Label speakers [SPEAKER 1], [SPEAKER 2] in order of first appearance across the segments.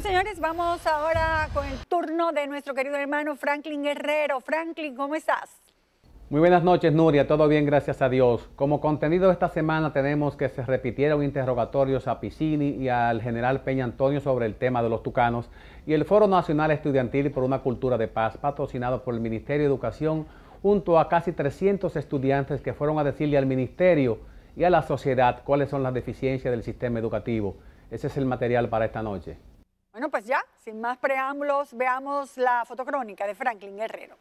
[SPEAKER 1] Señores, vamos ahora con el turno de nuestro querido hermano Franklin Guerrero. Franklin, ¿cómo estás?
[SPEAKER 2] Muy buenas noches, Nuria. Todo bien, gracias a Dios. Como contenido de esta semana tenemos que se repitieron interrogatorios a Piccini y al general Peña Antonio sobre el tema de los tucanos y el Foro Nacional Estudiantil por una Cultura de Paz, patrocinado por el Ministerio de Educación, junto a casi 300 estudiantes que fueron a decirle al Ministerio y a la sociedad cuáles son las deficiencias del sistema educativo. Ese es el material para esta noche.
[SPEAKER 1] Bueno, pues ya, sin más preámbulos, veamos la fotocrónica de Franklin Guerrero.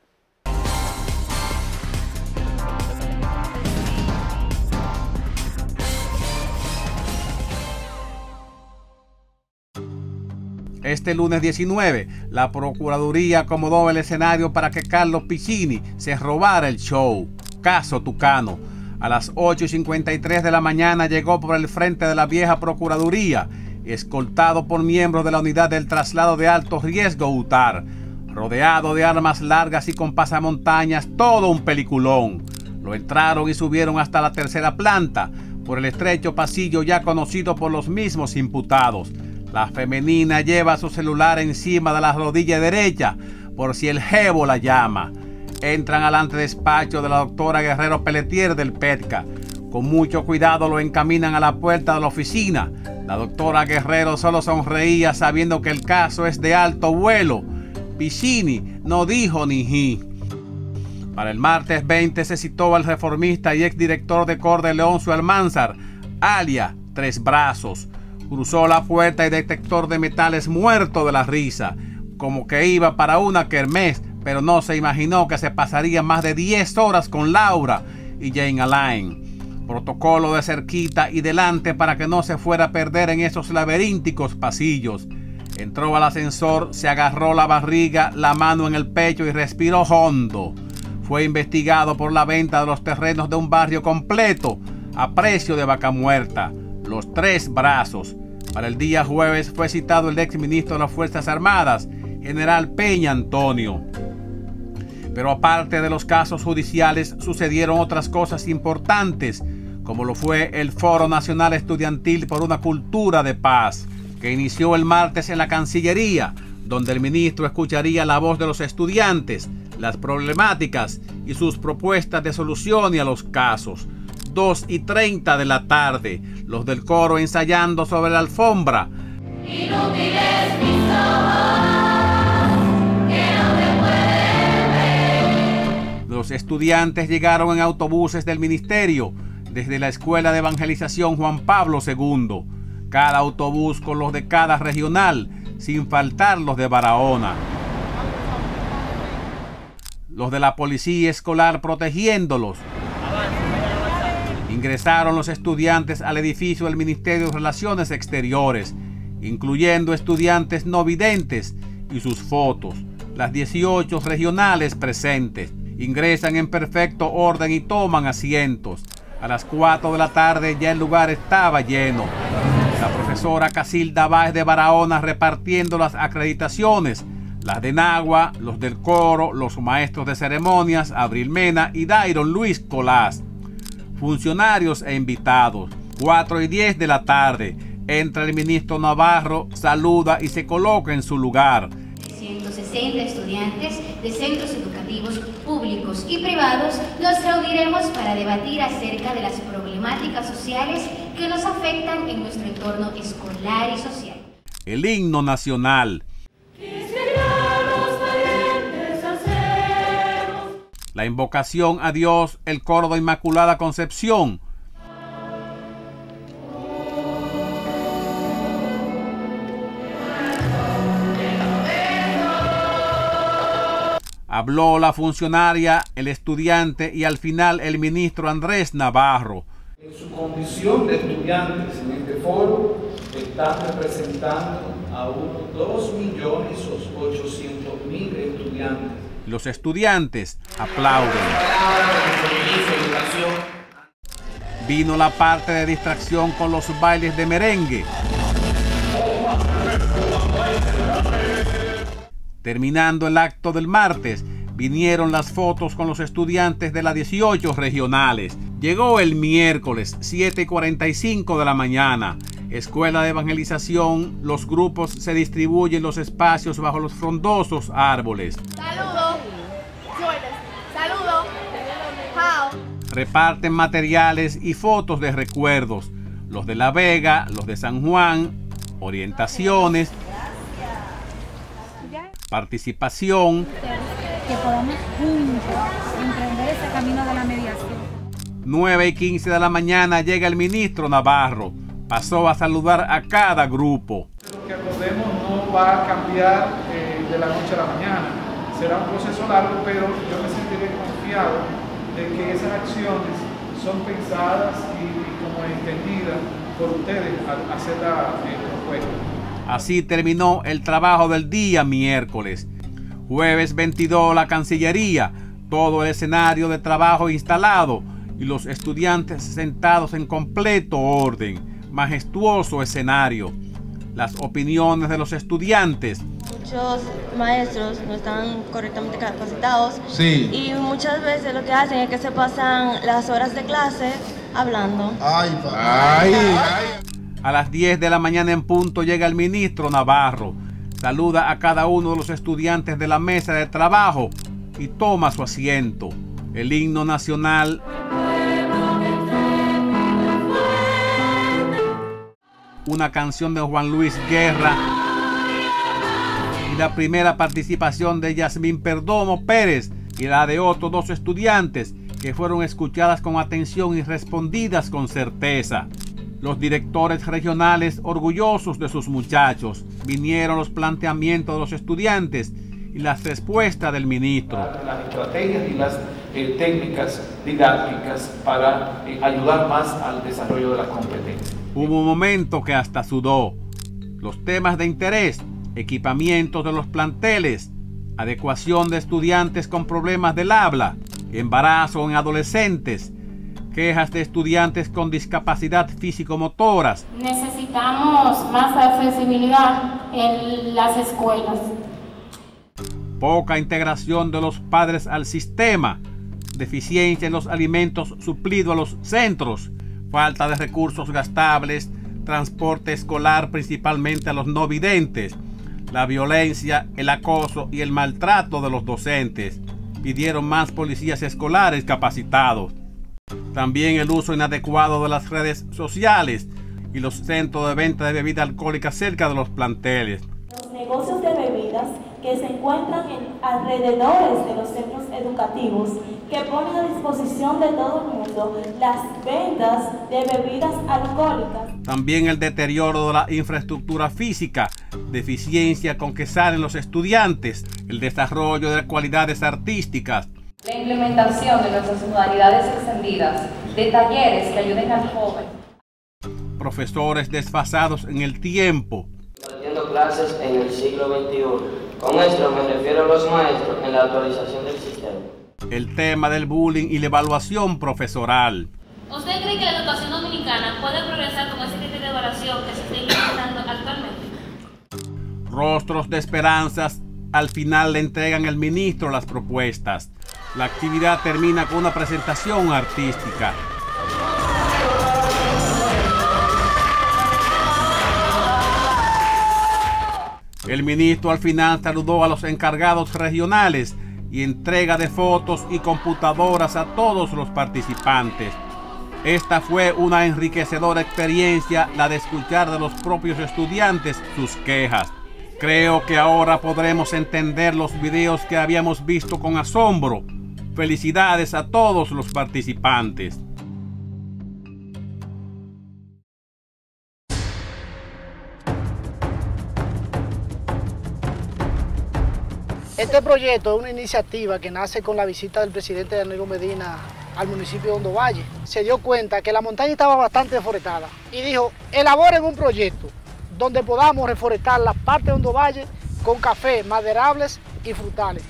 [SPEAKER 2] Este lunes 19, la Procuraduría acomodó el escenario para que Carlos Piccini se robara el show. Caso Tucano. A las 8:53 de la mañana llegó por el frente de la vieja Procuraduría, escoltado por miembros de la Unidad del Traslado de Alto Riesgo UTAR, rodeado de armas largas y con pasamontañas, todo un peliculón. Lo entraron y subieron hasta la tercera planta, por el estrecho pasillo ya conocido por los mismos imputados. La femenina lleva su celular encima de la rodilla derecha, por si el jevo la llama. Entran al antedespacho de la doctora Guerrero Pelletier del PETCA. Con mucho cuidado lo encaminan a la puerta de la oficina. La doctora Guerrero solo sonreía sabiendo que el caso es de alto vuelo. Piccini no dijo ni ji. Para el martes 20 se citó al reformista y exdirector de Cor Leoncio Almanzar, alias Tres Brazos. Cruzó la puerta y detector de metales muerto de la risa, como que iba para una kermés, pero no se imaginó que se pasaría más de 10 horas con Laura y Jane Alain. Protocolo de cerquita y delante para que no se fuera a perder en esos laberínticos pasillos. Entró al ascensor, se agarró la barriga, la mano en el pecho y respiró hondo. Fue investigado por la venta de los terrenos de un barrio completo a precio de vaca muerta. Los Tres Brazos. Para el día jueves fue citado el exministro de las Fuerzas Armadas, general Peña Antonio. Pero aparte de los casos judiciales, sucedieron otras cosas importantes, como lo fue el Foro Nacional Estudiantil por una Cultura de Paz, que inició el martes en la Cancillería, donde el ministro escucharía la voz de los estudiantes, las problemáticas y sus propuestas de solución a los casos. 2:30 de la tarde, los del coro ensayando sobre la alfombra. Inútiles mis ojos, que no me pueden ver. Los estudiantes llegaron en autobuses del ministerio, desde la Escuela de Evangelización Juan Pablo II. Cada autobús con los de cada regional, sin faltar los de Barahona. Los de la policía escolar protegiéndolos. Ingresaron los estudiantes al edificio del Ministerio de Relaciones Exteriores, incluyendo estudiantes no videntes y sus fotos. Las 18 regionales presentes ingresan en perfecto orden y toman asientos. A las 4 de la tarde ya el lugar estaba lleno. La profesora Casilda Báez de Barahona repartiendo las acreditaciones, las de Nagua, los del coro, los maestros de ceremonias, Abril Mena y Dairon Luis Colás. Funcionarios e invitados. 4:10 de la tarde. Entra el ministro Navarro, saluda y se coloca en su lugar.
[SPEAKER 3] 160 estudiantes de centros educativos públicos y privados nos reuniremos para debatir acerca de las problemáticas sociales que nos afectan en nuestro entorno escolar y social.
[SPEAKER 2] El himno nacional. La invocación a Dios, el coro de Inmaculada Concepción. Habló la funcionaria, el estudiante y al final el ministro Andrés Navarro.
[SPEAKER 4] En su condición de estudiantes en este foro están representando a unos 2.800.000 estudiantes.
[SPEAKER 2] Los estudiantes aplauden. Vino la parte de distracción con los bailes de merengue. Terminando el acto del martes, vinieron las fotos con los estudiantes de las 18 regionales. Llegó el miércoles, 7:45 de la mañana. escuela de evangelización, los grupos se distribuyen los espacios bajo los frondosos árboles.
[SPEAKER 5] Saludos. Saludos.
[SPEAKER 2] Reparten materiales y fotos de recuerdos, los de La Vega, los de San Juan, orientaciones, participación.
[SPEAKER 6] Que podamos juntos emprender ese camino de la mediación.
[SPEAKER 2] 9:15 de la mañana llega el ministro Navarro. Pasó a saludar a cada grupo.
[SPEAKER 4] Lo que acordemos no va a cambiar de la noche a la mañana. Será un proceso largo, pero yo me sentiré confiado de que esas acciones son pensadas y como entendidas por ustedes al hacer la propuesta.
[SPEAKER 2] Así terminó el trabajo del día miércoles. Jueves 22, la Cancillería, todo el escenario de trabajo instalado y los estudiantes sentados en completo orden. Majestuoso escenario. Las opiniones de los estudiantes.
[SPEAKER 7] Muchos maestros no están correctamente capacitados.
[SPEAKER 8] Sí.
[SPEAKER 7] Y muchas veces lo que hacen es que se pasan las horas de clase hablando.
[SPEAKER 8] Ay.
[SPEAKER 2] A las 10 de la mañana en punto llega el ministro Navarro. Saluda a cada uno de los estudiantes de la mesa de trabajo y toma su asiento. El himno nacional. Una canción de Juan Luis Guerra y la primera participación de Yasmín Perdomo Pérez y la de otros dos estudiantes que fueron escuchadas con atención y respondidas con certeza. Los directores regionales, orgullosos de sus muchachos, vinieron los planteamientos de los estudiantes y las respuestas del ministro.
[SPEAKER 4] Las estrategias y las técnicas didácticas para ayudar más al desarrollo de las competencias.
[SPEAKER 2] Hubo un momento que hasta sudó. Los temas de interés, equipamientos de los planteles, adecuación de estudiantes con problemas del habla, embarazo en adolescentes, quejas de estudiantes con discapacidad físico-motoras.
[SPEAKER 5] Necesitamos más accesibilidad en las escuelas.
[SPEAKER 2] Poca integración de los padres al sistema, deficiencia en los alimentos suplidos a los centros, falta de recursos gastables, transporte escolar principalmente a los no videntes, la violencia, el acoso y el maltrato de los docentes. Pidieron más policías escolares capacitados. También el uso inadecuado de las redes sociales y los centros de venta de bebidas alcohólicas cerca de los planteles.
[SPEAKER 9] Los negocios de bebidas que se encuentran en alrededores de los centros educativos que ponen a disposición de todo el mundo las ventas de bebidas alcohólicas.
[SPEAKER 2] También el deterioro de la infraestructura física, deficiencia con que salen los estudiantes, el desarrollo de cualidades artísticas.
[SPEAKER 10] La implementación de nuestras modalidades extendidas, de talleres que ayuden al joven.
[SPEAKER 2] Profesores desfasados en el tiempo.
[SPEAKER 11] Impartiendo clases en el siglo XXI. Con esto me refiero a los maestros en la actualización del sistema.
[SPEAKER 2] El tema del bullying y la evaluación profesoral.
[SPEAKER 5] ¿Usted cree que la educación dominicana puede progresar con ese criterio de evaluación que se está implementando actualmente?
[SPEAKER 2] Rostros de esperanzas. Al final le entregan al ministro las propuestas. La actividad termina con una presentación artística. El ministro al final saludó a los encargados regionales y entrega de fotos y computadoras a todos los participantes. Esta fue una enriquecedora experiencia, la de escuchar de los propios estudiantes sus quejas. Creo que ahora podremos entender los videos que habíamos visto con asombro. Felicidades a todos los participantes.
[SPEAKER 12] Este proyecto es una iniciativa que nace con la visita del presidente Danilo Medina al municipio de Hondo Valle. Se dio cuenta que la montaña estaba bastante deforestada y dijo, elaboren un proyecto donde podamos reforestar la parte de Hondo Valle con café, maderables y frutales.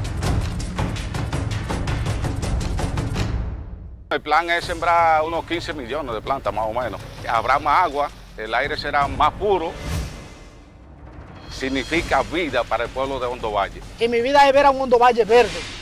[SPEAKER 13] El plan es sembrar unos 15 millones de plantas más o menos. Habrá más agua, el aire será más puro. Significa vida para el pueblo de Hondo Valle.
[SPEAKER 12] Y mi vida es ver a un Hondo Valle verde.